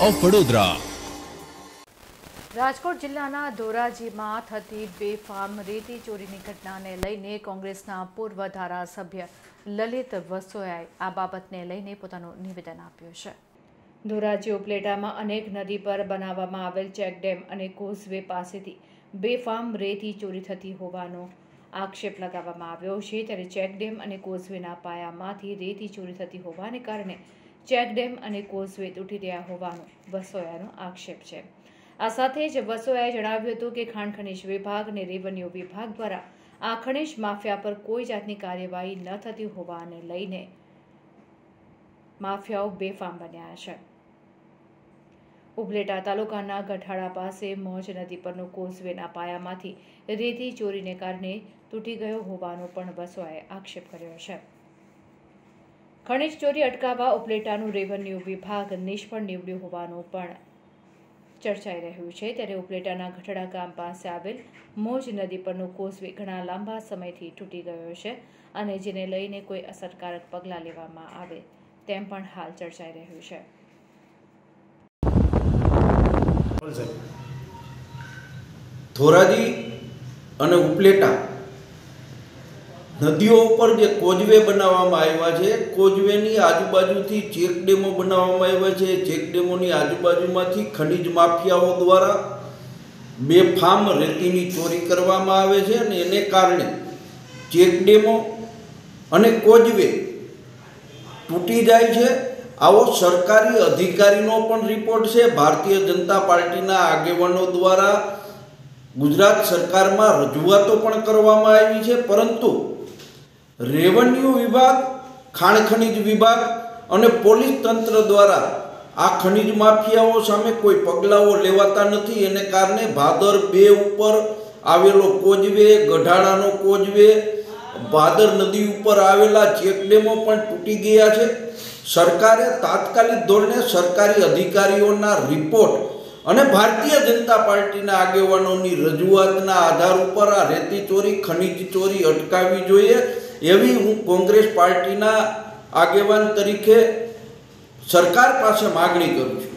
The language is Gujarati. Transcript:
ઓફ વડોદરા। રાજકોટ જિલ્લાના ધોરાજીમાં થતી બેફામ રેતી ચોરીની ઘટનાને લઈને કોંગ્રેસના પૂર્વ ધારાસભ્ય લલિત વસોયાએ આ બાબતને લઈને પોતાનું નિવેદન આપ્યું છે। ધોરાજી ઉપલેટામાં અનેક નદી પર બનાવવામાં આવેલ ચેકડેમ અને કોઝવે પાસેથી બેફામ રેતી ચોરી થતી હોવાનો આક્ષેપ લગાવવામાં આવ્યો છે। ત્યારે ચેકડેમ અને કોઝવેના પાયામાંથી રેતી ચોરી થતી હોવાને કારણે ચેકડેમ અને કોઝવે તૂટી રહ્યા હોવાનો વસોયાનો આક્ષેપ છે। આ સાથે જ વસોયાએ જણાવ્યું હતું કે ખાણ ખનીજ વિભાગ અને રેવન્યુ વિભાગ દ્વારા આ ખનીજ માફિયા પર કોઈ જાતની કાર્યવાહી ન થતી હોવાને લઈને માફિયાઓ બેફામ બન્યા છે। ઉપલેટા તાલુકાના ગઠાડા પાસે મોજ નદી પરનો કોઝવેના પાયામાંથી રેતી ચોરીને કારણે તૂટી ગયો હોવાનો પણ વસોયાએ આક્ષેપ કર્યો છે। ખનીજ ચોરી અટકાવવા ઉપલેટાનું રેવન્યુ વિભાગ નિષ્ફળ નીવડ્યું હોવાનું પણ ચર્ચાઈ રહ્યું છે। ત્યારે ઉપલેટાના ગઠડા ગામ પાસે આવેલ મોજ નદી પરનો કોઝવે ઘણા લાંબા સમયથી તૂટી ગયો છે અને જેને લઈને કોઈ અસરકારક પગલાં લેવામાં આવે તેમ પણ હાલ ચર્ચાઈ રહ્યું છે। ધોરાજી અને ઉપલેટા નદીઓ ઉપર જે કોઝવે બનાવવામાં આવ્યા છે, કોઝવેની આજુબાજુથી ચેકડેમો બનાવવામાં આવ્યા છે। ચેકડેમોની આજુબાજુમાંથી ખનીજ માફિયાઓ દ્વારા બેફામ રેતીની ચોરી કરવામાં આવે છે અને એને કારણે ચેકડેમો અને કોઝવે તૂટી જાય છે। આવો સરકારી અધિકારીનો પણ રિપોર્ટ છે। ભારતીય જનતા પાર્ટીના આગેવાનો દ્વારા ગુજરાત સરકારમાં રજૂઆતો પણ કરવામાં આવી છે, પરંતુ રેવન્યુ વિભાગ, ખાણ ખનીજ વિભાગ અને પોલીસ તંત્ર દ્વારા આ ખનીજ માફિયાઓ સામે કોઈ પગલાઓ લેવાતા નથી। એને કારણે ભાદર 2 ઉપર આવેલો કોઝવે, ગઢાડાનો કોઝવે, ભાદર નદી ઉપર આવેલા ચેકડેમો પણ તૂટી ગયા છે। સરકારે તાત્કાલિક ધોરણે સરકારી અધિકારીઓના રિપોર્ટ અને ભારતીય જનતા પાર્ટીના આગેવાનોની રજૂઆતના આધાર ઉપર આ રેતી ચોરી, ખનીજ ચોરી અટકાવવી જોઈએ એવી હું કોંગ્રેસ પાર્ટીના આગેવાન તરીકે સરકાર પાસે માગણી કરું છું।